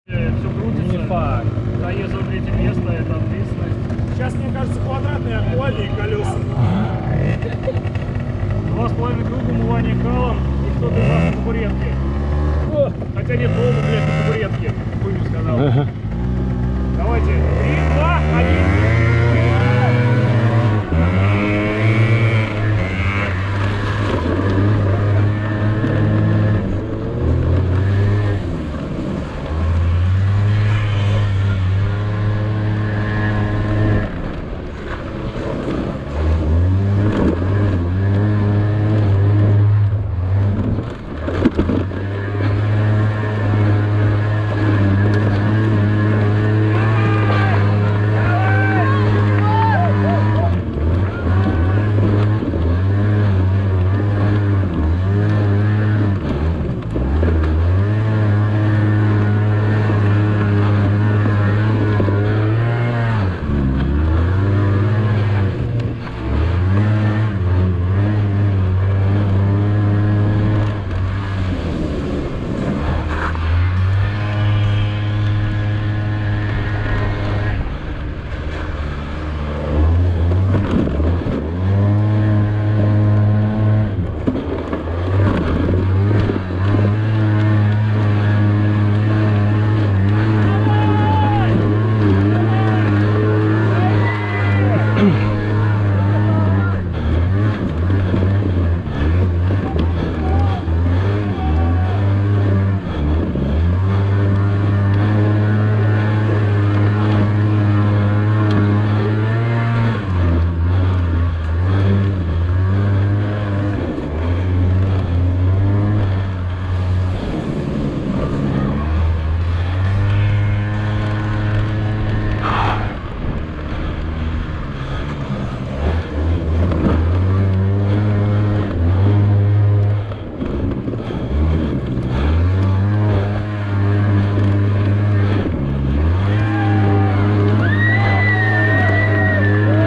Все крутится. Не факт. Заезд в третье место, это ответственность. Сейчас, мне кажется, квадратные актуальные колеса. 2,5 круга умывания калом, и кто-то из вас на табуретке. Хотя нет, дома, блядь, на табуретке. Хуй бы сказал. Давайте. 3, 2, 1.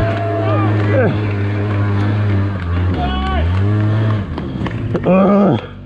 Ugh.